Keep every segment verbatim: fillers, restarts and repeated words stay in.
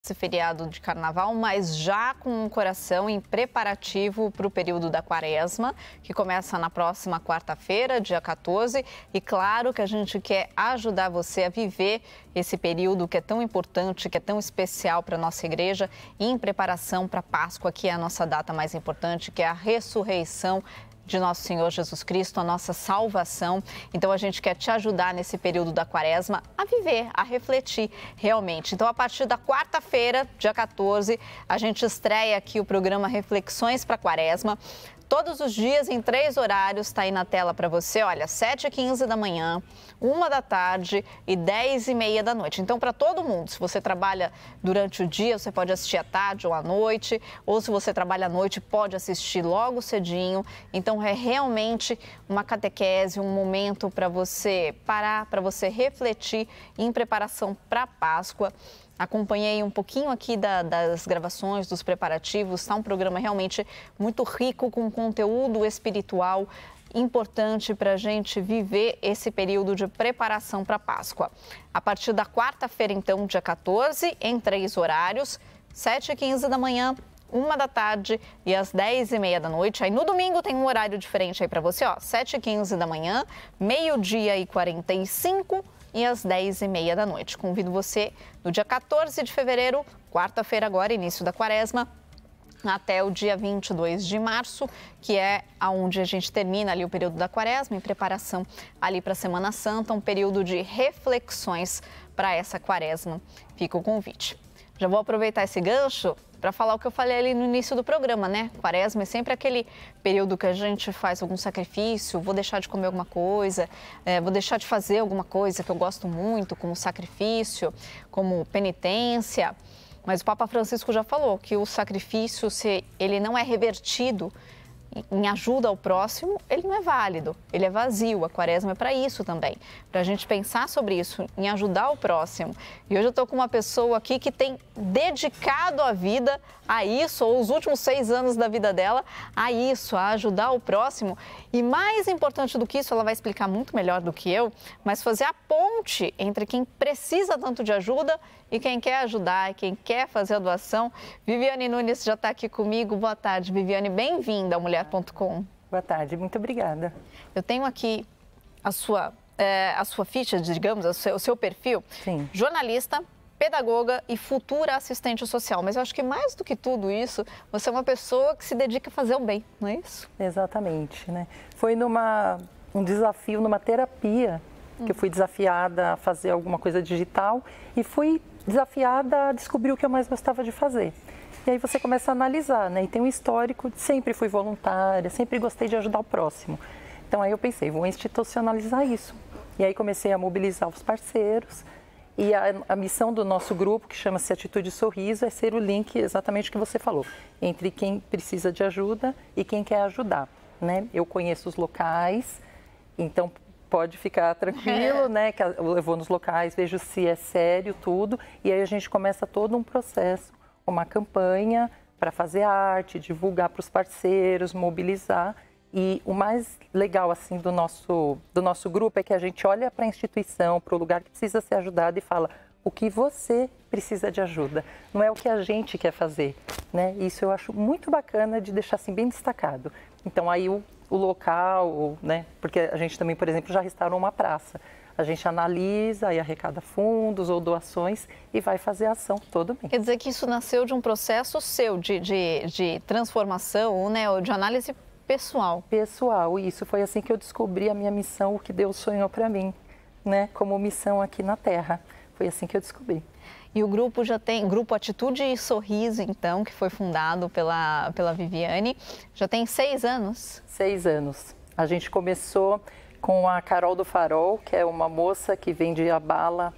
esse feriado de carnaval, mas já com um coração em preparativo para o período da quaresma, que começa na próxima quarta-feira, dia quatorze. E claro que a gente quer ajudar você a viver esse período que é tão importante, que é tão especial para a nossa igreja, em preparação para a Páscoa, que é a nossa data mais importante, que é a ressurreição de nosso Senhor Jesus Cristo, a nossa salvação. Então a gente quer te ajudar nesse período da quaresma a viver, a refletir realmente. Então a partir da quarta-feira, dia quatorze, a gente estreia aqui o programa Reflexões para a Quaresma. Todos os dias, em três horários, está aí na tela para você, olha, sete e quinze da manhã, uma da tarde e dez e meia da noite. Então, para todo mundo, se você trabalha durante o dia, você pode assistir à tarde ou à noite, ou se você trabalha à noite, pode assistir logo cedinho. Então, é realmente uma catequese, um momento para você parar, para você refletir em preparação para a Páscoa. Acompanhei um pouquinho aqui da, das gravações, dos preparativos. Está um programa realmente muito rico, com conteúdo espiritual importante para a gente viver esse período de preparação para a Páscoa. A partir da quarta-feira, então, dia quatorze, em três horários, sete e quinze da manhã, uma da tarde e às dez e meia da noite. Aí no domingo tem um horário diferente aí para você, ó, sete e quinze da manhã, meio-dia e quarenta e cinco e às dez e meia da noite. Convido você no dia quatorze de fevereiro, quarta-feira agora, início da quaresma, até o dia vinte e dois de março, que é onde a gente termina ali o período da quaresma, em preparação ali para a Semana Santa, um período de reflexões para essa quaresma. Fica o convite. Já vou aproveitar esse gancho para falar o que eu falei ali no início do programa, né? Quaresma é sempre aquele período que a gente faz algum sacrifício, vou deixar de comer alguma coisa, é, vou deixar de fazer alguma coisa que eu gosto muito, como sacrifício, como penitência. Mas o Papa Francisco já falou que o sacrifício, se ele não é revertido em ajuda ao próximo, ele não é válido, ele é vazio. A quaresma é para isso também, para a gente pensar sobre isso, em ajudar o próximo. E hoje eu estou com uma pessoa aqui que tem dedicado a vida a isso, ou os últimos seis anos da vida dela, a isso, a ajudar o próximo. E mais importante do que isso, ela vai explicar muito melhor do que eu, mas fazer a ponte entre quem precisa tanto de ajuda e quem quer ajudar, quem quer fazer a doação. Viviane Nunes já está aqui comigo. Boa tarde, Viviane. Bem-vinda ao mulher ponto com. Boa tarde, muito obrigada. Eu tenho aqui a sua, é, a sua ficha, digamos, o seu, o seu perfil. Sim. Jornalista, pedagoga e futura assistente social. Mas eu acho que mais do que tudo isso, você é uma pessoa que se dedica a fazer o bem, não é isso? Exatamente, né? Foi numa, um desafio, numa terapia, hum. que eu fui desafiada a fazer alguma coisa digital e fui desafiada a descobrir o que eu mais gostava de fazer. E aí você começa a analisar, né? E tem um histórico de sempre fui voluntária, sempre gostei de ajudar o próximo. Então aí eu pensei, vou institucionalizar isso. E aí comecei a mobilizar os parceiros. E a, a missão do nosso grupo, que chama-se Atitude Sorriso, é ser o link, exatamente o que você falou, entre quem precisa de ajuda e quem quer ajudar, né? Eu conheço os locais, então pode ficar tranquilo, né? Que eu vou nos locais, vejo se é sério tudo, e aí a gente começa todo um processo, uma campanha para fazer arte, divulgar para os parceiros, mobilizar. E o mais legal assim do nosso, do nosso grupo é que a gente olha para a instituição, para o lugar que precisa ser ajudado e fala o que você precisa de ajuda, não é o que a gente quer fazer, né? Isso eu acho muito bacana de deixar assim bem destacado. Então aí o, o local, né? Porque a gente também, por exemplo, já restaurou uma praça. A gente analisa e arrecada fundos ou doações e vai fazer a ação todo mês. Quer dizer que isso nasceu de um processo seu de, de, de transformação, né? Ou de análise pessoal. Pessoal, isso foi assim que eu descobri a minha missão, o que Deus sonhou para mim, né? Como missão aqui na Terra. Foi assim que eu descobri. E o grupo já tem, grupo Atitude e Sorriso, então, que foi fundado pela, pela Viviane, já tem seis anos. Seis anos. A gente começou com a Carol do Farol, que é uma moça que vendia bala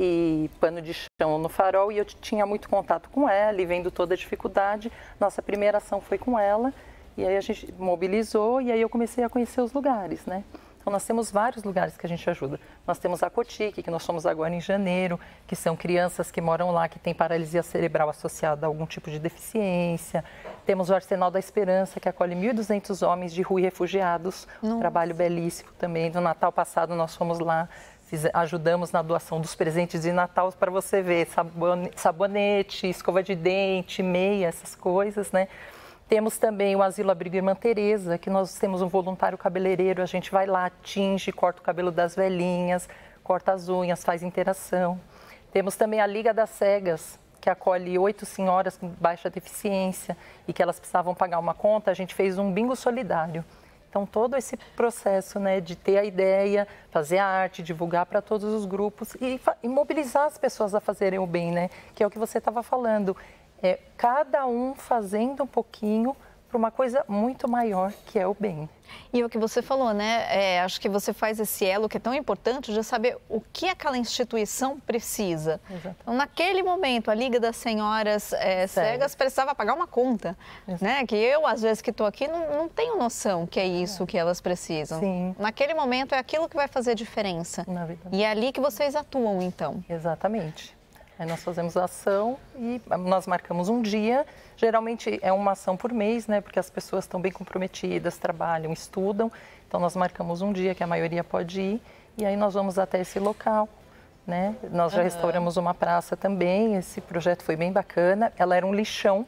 e pano de chão no Farol, e eu tinha muito contato com ela e vendo toda a dificuldade. Nossa primeira ação foi com ela, e aí a gente mobilizou e aí eu comecei a conhecer os lugares, né? Então nós temos vários lugares que a gente ajuda. Nós temos a Cotique, que nós fomos agora em janeiro, que são crianças que moram lá, que têm paralisia cerebral associada a algum tipo de deficiência. Temos o Arsenal da Esperança, que acolhe mil e duzentos homens de rua e refugiados. Um trabalho belíssimo também. No Natal passado nós fomos lá, Fiz, ajudamos na doação dos presentes de Natal para você ver, sabonete, sabonete, escova de dente, meia, essas coisas, né? Temos também o Asilo Abrigo Irmã Teresa, que nós temos um voluntário cabeleireiro, a gente vai lá, tinge, corta o cabelo das velhinhas, corta as unhas, faz interação. Temos também a Liga das Cegas, que acolhe oito senhoras com baixa deficiência e que elas precisavam pagar uma conta, a gente fez um bingo solidário. Então, todo esse processo, né, de ter a ideia, fazer a arte, divulgar para todos os grupos e, e mobilizar as pessoas a fazerem o bem, né? Que é o que você estava falando. É, cada um fazendo um pouquinho para uma coisa muito maior, que é o bem. E o que você falou, né? É, acho que você faz esse elo que é tão importante de saber o que aquela instituição precisa. Então, naquele momento, a Liga das Senhoras é, Cegas precisava pagar uma conta, Exato. né? Que eu, às vezes que estou aqui, não, não tenho noção que é isso é. que elas precisam. Sim. Naquele momento, é aquilo que vai fazer diferença. Na verdade. E é ali que vocês atuam, então. Exatamente. Aí nós fazemos a ação e nós marcamos um dia, geralmente é uma ação por mês, né? Porque as pessoas estão bem comprometidas, trabalham, estudam, então nós marcamos um dia que a maioria pode ir e aí nós vamos até esse local, né? Nós já uhum. restauramos uma praça também, esse projeto foi bem bacana, ela era um lixão,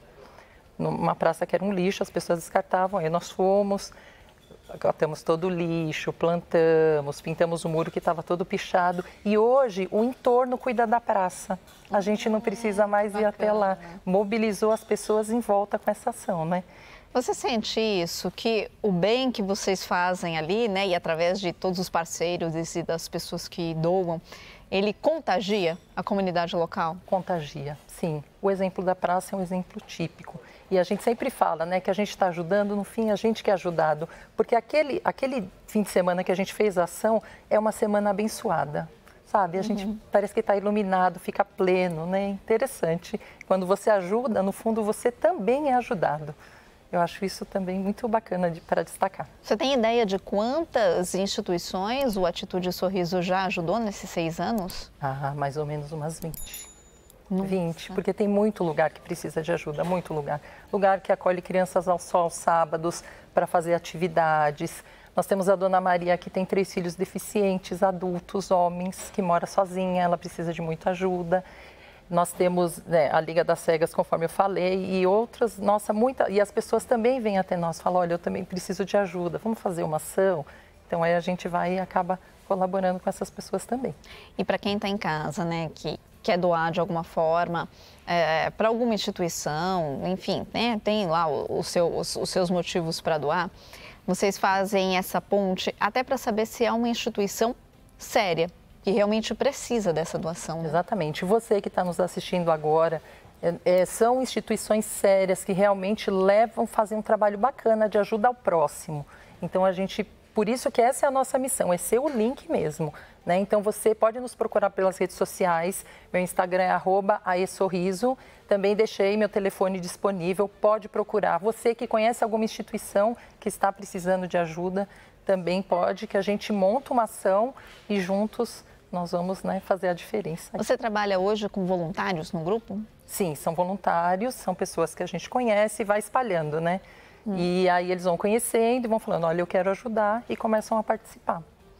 uma praça que era um lixo, as pessoas descartavam, aí nós fomos, catamos todo o lixo, plantamos, pintamos o muro que estava todo pichado e hoje o entorno cuida da praça. A gente não precisa mais Bacana. ir até lá. Mobilizou as pessoas em volta com essa ação, né? Você sente isso, que o bem que vocês fazem ali, né, e através de todos os parceiros e das pessoas que doam, ele contagia a comunidade local? Contagia, sim. O exemplo da praça é um exemplo típico. E a gente sempre fala, né, que a gente está ajudando, no fim a gente que é ajudado. Porque aquele, aquele fim de semana que a gente fez a ação é uma semana abençoada, sabe? A uhum. gente parece que está iluminado, fica pleno, né? Interessante. Quando você ajuda, no fundo você também é ajudado. Eu acho isso também muito bacana de, para destacar. Você tem ideia de quantas instituições o Atitude Sorriso já ajudou nesses seis anos? Ah, mais ou menos umas vinte. Nossa. vinte, porque tem muito lugar que precisa de ajuda, muito lugar. Lugar que acolhe crianças ao sol aos sábados para fazer atividades. Nós temos a Dona Maria, que tem três filhos deficientes, adultos, homens, que mora sozinha, ela precisa de muita ajuda. Nós temos, né, a Liga das Cegas, conforme eu falei, e outras, nossa, muita, e as pessoas também vêm até nós, falam, olha, eu também preciso de ajuda, vamos fazer uma ação? Então aí a gente vai e acaba colaborando com essas pessoas também. E para quem está em casa, né, que quer doar de alguma forma é, para alguma instituição, enfim, né, tem lá o, o seu, os, os seus motivos para doar, vocês fazem essa ponte até para saber se é uma instituição séria, que realmente precisa dessa doação. Né? Exatamente. Você que está nos assistindo agora, é, é, são instituições sérias que realmente levam, fazem um trabalho bacana de ajuda ao próximo. Então a gente, por isso que essa é a nossa missão, é ser o link mesmo. Né? Então você pode nos procurar pelas redes sociais, meu Instagram é arroba aesorriso, também deixei meu telefone disponível, pode procurar. Você que conhece alguma instituição que está precisando de ajuda, também pode, que a gente monta uma ação e juntos nós vamos, né, fazer a diferença. Você trabalha hoje com voluntários no grupo? Sim, são voluntários, são pessoas que a gente conhece e vai espalhando, né? Hum. E aí eles vão conhecendo e vão falando, olha, eu quero ajudar e começam a participar.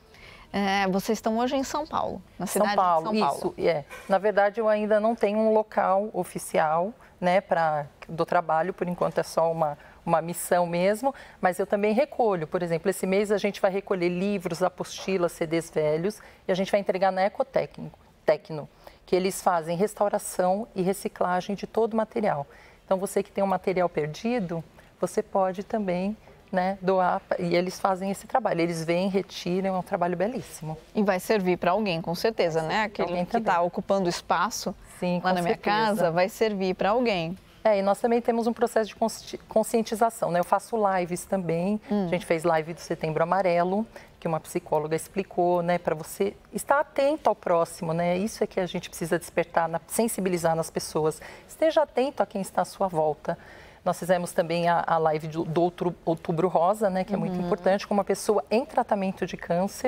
É, vocês estão hoje em São Paulo, na cidade São Paulo, de São Paulo. Isso, é. Na verdade, eu ainda não tenho um local oficial, né, pra, do trabalho, por enquanto é só uma, uma missão mesmo, mas eu também recolho. Por exemplo, esse mês a gente vai recolher livros, apostilas, C Ds velhos e a gente vai entregar na Ecotecno, Tecno, que eles fazem restauração e reciclagem de todo o material. Então, você que tem um material perdido, você pode também, né, doar, e eles fazem esse trabalho. Eles vêm, retiram, é um trabalho belíssimo. E vai servir para alguém, com certeza, né? Aquele que está ocupando espaço Sim, lá na minha certeza. casa vai servir para alguém. É, e nós também temos um processo de conscientização, né? Eu faço lives também, hum. a gente fez live do Setembro Amarelo, que uma psicóloga explicou, né, para você estar atento ao próximo, né? Isso é que a gente precisa despertar, sensibilizar nas pessoas. Esteja atento a quem está à sua volta. Nós fizemos também a, a live do, do outro, Outubro Rosa, né, que é muito uhum. importante, com uma pessoa em tratamento de câncer.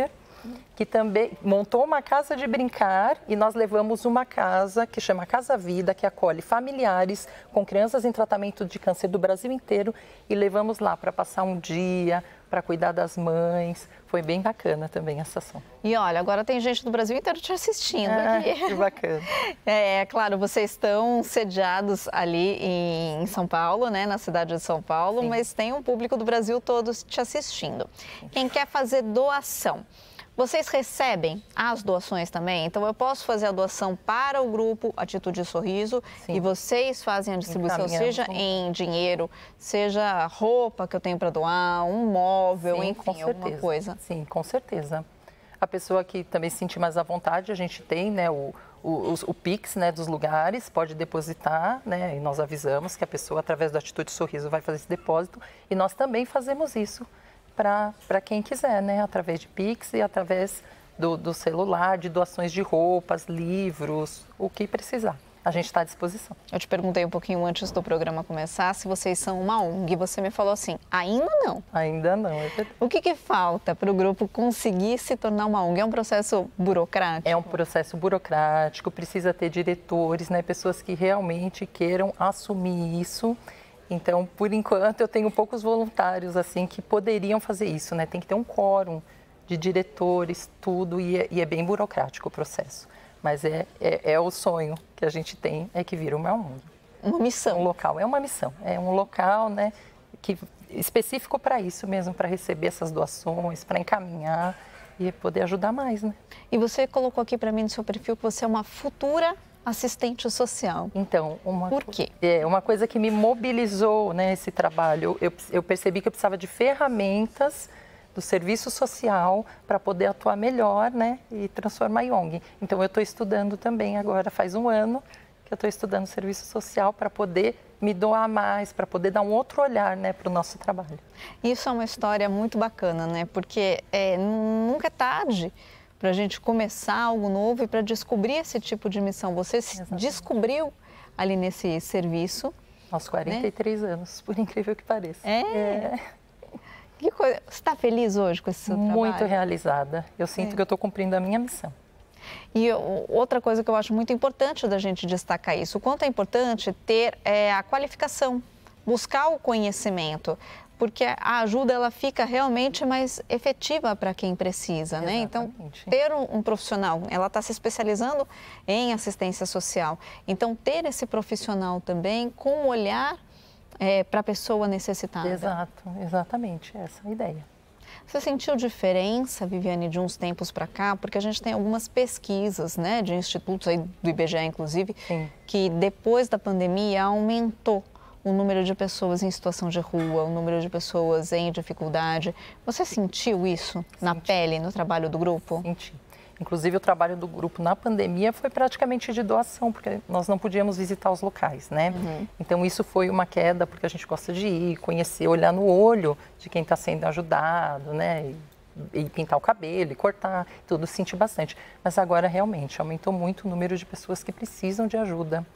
que também montou uma casa de brincar e nós levamos uma casa que chama Casa Vida, que acolhe familiares com crianças em tratamento de câncer do Brasil inteiro e levamos lá para passar um dia, para cuidar das mães. Foi bem bacana também essa ação. E olha, agora tem gente do Brasil inteiro te assistindo ah, aqui. Que bacana. É, claro, vocês estão sediados ali em São Paulo, né, na cidade de São Paulo, Sim. mas tem um público do Brasil todo te assistindo. Quem quer fazer doação, vocês recebem as doações também? Então, eu posso fazer a doação para o grupo Atitude Sorriso Sim. e vocês fazem a distribuição, seja em dinheiro, seja roupa que eu tenho para doar, um móvel, Sim, enfim, alguma coisa. Sim, com certeza. A pessoa que também se sentir mais à vontade, a gente tem né, o, o, o Pix né, dos lugares, pode depositar, né, e nós avisamos que a pessoa, através do Atitude Sorriso, vai fazer esse depósito e nós também fazemos isso para quem quiser, né? Através de Pix e através do, do celular, de doações de roupas, livros, o que precisar. A gente está à disposição. Eu te perguntei um pouquinho antes do programa começar se vocês são uma O N G. Você me falou assim, ainda não. Ainda não, é verdade. O que, que falta para o grupo conseguir se tornar uma O N G? É um processo burocrático? É um processo burocrático, precisa ter diretores, né? Pessoas que realmente queiram assumir isso. Então, por enquanto, eu tenho poucos voluntários assim que poderiam fazer isso, né? Tem que ter um quórum de diretores, tudo, e é, e é bem burocrático o processo. Mas é, é, é o sonho que a gente tem, é que vira uma O N G. Uma missão. Um local, é uma missão. É um local, né, que, específico para isso mesmo, para receber essas doações, para encaminhar e poder ajudar mais, né? E você colocou aqui para mim no seu perfil que você é uma futura assistente social. Então, uma, Por quê? É, uma coisa que me mobilizou, né, esse trabalho, eu, eu percebi que eu precisava de ferramentas do serviço social para poder atuar melhor, né, e transformar em O N G. Então, eu estou estudando também agora, faz um ano que eu estou estudando serviço social para poder me doar mais, para poder dar um outro olhar, né, para o nosso trabalho. Isso é uma história muito bacana, né, porque é, nunca é tarde para a gente começar algo novo e para descobrir esse tipo de missão. Você se descobriu ali nesse serviço. Aos quarenta e três né? anos, por incrível que pareça. É? é. Que coisa. Você está feliz hoje com esse seu trabalho? Muito realizada. Eu sinto é. que eu estou cumprindo a minha missão. E outra coisa que eu acho muito importante da gente destacar isso, o quanto é importante ter é, a qualificação, buscar o conhecimento, porque a ajuda ela fica realmente mais efetiva para quem precisa, né? Então, ter um, um profissional, ela está se especializando em assistência social. Então, ter esse profissional também com um olhar é, para a pessoa necessitada. Exato, exatamente, essa é a ideia. Você sentiu diferença, Viviane, de uns tempos para cá? Porque a gente tem algumas pesquisas, né, de institutos, aí do I B G E, inclusive, Sim. que depois da pandemia aumentou o número de pessoas em situação de rua, o número de pessoas em dificuldade. Você sentiu isso Senti. na pele, no trabalho do grupo? Senti. Inclusive, o trabalho do grupo na pandemia foi praticamente de doação, porque nós não podíamos visitar os locais, né? Uhum. Então, isso foi uma queda, porque a gente gosta de ir, conhecer, olhar no olho de quem está sendo ajudado, né? E, e pintar o cabelo, e cortar, tudo, senti bastante. Mas agora, realmente, aumentou muito o número de pessoas que precisam de ajuda.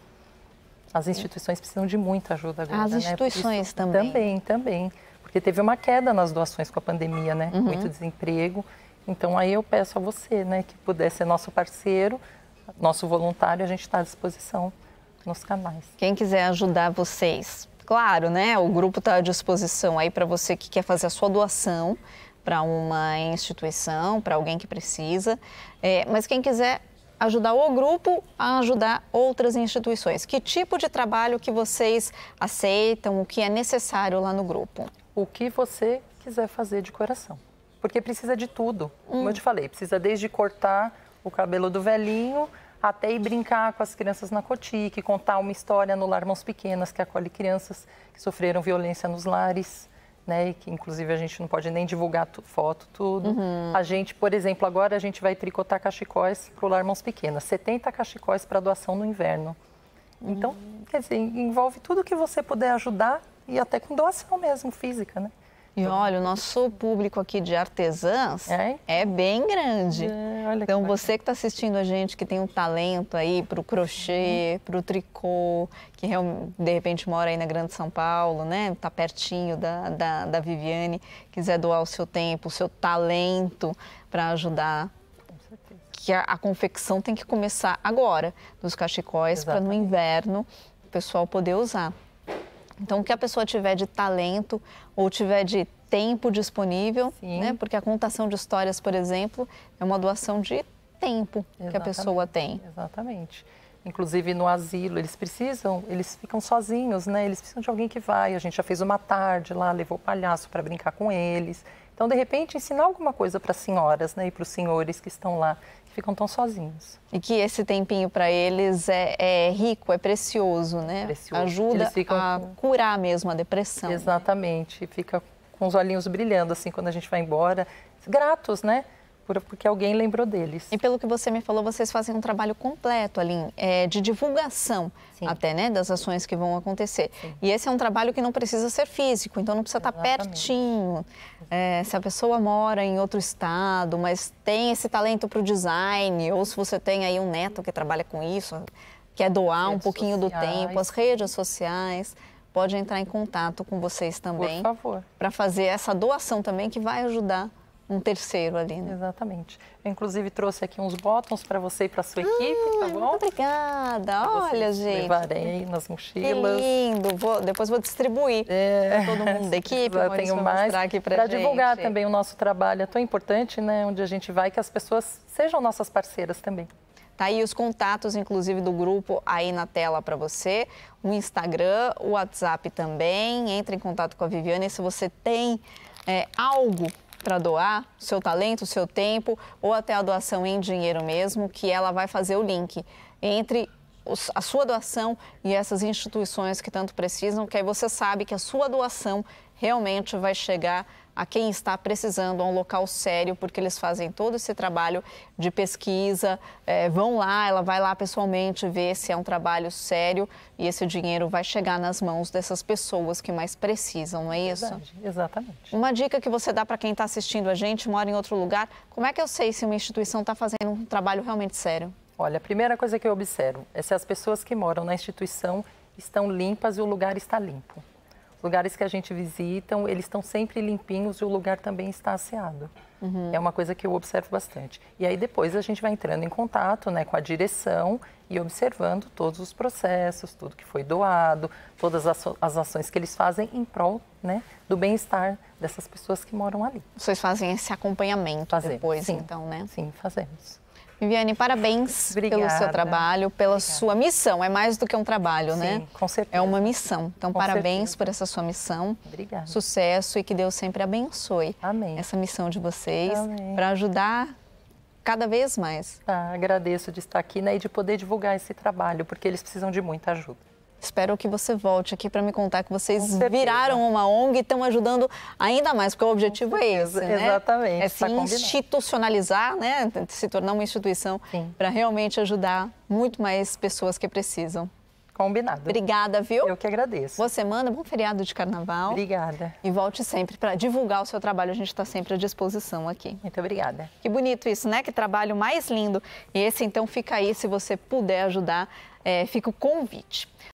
As instituições precisam de muita ajuda agora, As instituições né? também? Também, também. Porque teve uma queda nas doações com a pandemia, né? Uhum. Muito desemprego. Então, aí eu peço a você, né, que puder ser nosso parceiro, nosso voluntário, a gente está à disposição nos canais. Quem quiser ajudar vocês, claro, né, o grupo está à disposição aí para você que quer fazer a sua doação para uma instituição, para alguém que precisa, é, mas quem quiser ajudar o grupo a ajudar outras instituições. Que tipo de trabalho que vocês aceitam, o que é necessário lá no grupo? O que você quiser fazer de coração. Porque precisa de tudo, como hum. eu te falei, precisa desde cortar o cabelo do velhinho até ir brincar com as crianças na Cotique, contar uma história no Lar Mãos Pequenas, que acolhe crianças que sofreram violência nos lares, né, e que inclusive a gente não pode nem divulgar tu, foto, tudo. Uhum. A gente, por exemplo, agora a gente vai tricotar cachecóis para o Lar Mãos Pequenas, setenta cachecóis para doação no inverno. Uhum. Então, quer dizer, envolve tudo que você puder ajudar e até com doação mesmo, física, né? E olha, o nosso público aqui de artesãs é, é bem grande. É, olha então, que você que está assistindo a gente, que tem um talento aí para o crochê, para o tricô, que de repente mora aí na Grande São Paulo, né? Está pertinho da, da, da Viviane, quiser doar o seu tempo, o seu talento para ajudar. Que a, a confecção tem que começar agora, dos cachecóis, para no inverno o pessoal poder usar. Então, o que a pessoa tiver de talento ou tiver de tempo disponível, né? Porque a contação de histórias, por exemplo, é uma doação de tempo Exatamente. Que a pessoa tem. Exatamente. Inclusive no asilo, eles precisam, eles ficam sozinhos, né? Eles precisam de alguém que vai. A gente já fez uma tarde lá, levou o palhaço para brincar com eles. Então, de repente, ensinar alguma coisa para as senhoras, né? E para os senhores que estão lá, que ficam tão sozinhos. E que esse tempinho para eles é, é rico, é precioso, né? Precioso. Ajuda a com... curar mesmo a depressão. Exatamente. Fica com os olhinhos brilhando, assim, quando a gente vai embora. Gratos, né? Porque alguém lembrou deles. E pelo que você me falou, vocês fazem um trabalho completo, Aline, é, de divulgação Sim. até, né, das ações que vão acontecer. Sim. E esse é um trabalho que não precisa ser físico, então não precisa Exatamente. Estar pertinho. É, se a pessoa mora em outro estado, mas tem esse talento para o design, ou se você tem aí um neto que trabalha com isso, quer doar redes um pouquinho sociais. Do tempo, as redes sociais, pode entrar em contato com vocês também. Por favor. Para fazer essa doação também que vai ajudar um terceiro ali, né? Exatamente. Eu, inclusive, trouxe aqui uns botões para você e para sua equipe, ah, tá bom? Muito obrigada. Olha, gente. Levarem aí nas mochilas. Que lindo. Vou, depois vou distribuir é, para todo mundo da equipe. Eu tenho mais para divulgar também o nosso trabalho. É tão importante, né? Onde a gente vai, que as pessoas sejam nossas parceiras também. Tá aí os contatos, inclusive, do grupo aí na tela para você. O Instagram, o WhatsApp também. Entre em contato com a Viviane se você tem é, algo para doar, seu talento, seu tempo, ou até a doação em dinheiro mesmo, que ela vai fazer o link entre os, a sua doação e essas instituições que tanto precisam, que aí você sabe que a sua doação realmente vai chegar a quem está precisando, a um local sério, porque eles fazem todo esse trabalho de pesquisa, é, vão lá, ela vai lá pessoalmente ver se é um trabalho sério e esse dinheiro vai chegar nas mãos dessas pessoas que mais precisam, não é isso? Verdade, exatamente. Uma dica que você dá para quem está assistindo a gente, mora em outro lugar, como é que eu sei se uma instituição está fazendo um trabalho realmente sério? Olha, a primeira coisa que eu observo é se as pessoas que moram na instituição estão limpas e o lugar está limpo. Lugares que a gente visita, eles estão sempre limpinhos e o lugar também está asseado. Uhum. É uma coisa que eu observo bastante. E aí depois a gente vai entrando em contato, né, com a direção e observando todos os processos, tudo que foi doado, todas as, as ações que eles fazem em prol, né, do bem-estar dessas pessoas que moram ali. Vocês fazem esse acompanhamento Fazemos, depois, sim, então, né? Sim, fazemos. Viviane, parabéns Obrigada. Pelo seu trabalho, pela Obrigada. Sua missão. É mais do que um trabalho, Sim, né? Com certeza. É uma missão. Então, com parabéns certeza. Por essa sua missão. Obrigada. Sucesso e que Deus sempre abençoe Amém. Essa missão de vocês para ajudar cada vez mais. Ah, agradeço de estar aqui, né, e de poder divulgar esse trabalho, porque eles precisam de muita ajuda. Espero que você volte aqui para me contar que vocês viraram uma O N G e estão ajudando ainda mais, porque o objetivo é esse, né? Exatamente. É se institucionalizar, né? Se tornar uma instituição para realmente ajudar muito mais pessoas que precisam. Combinado. Obrigada, viu? Eu que agradeço. Boa semana, bom feriado de carnaval. Obrigada. E volte sempre para divulgar o seu trabalho, a gente está sempre à disposição aqui. Muito obrigada. Que bonito isso, né? Que trabalho mais lindo. E esse, então, fica aí, se você puder ajudar, é, fica o convite.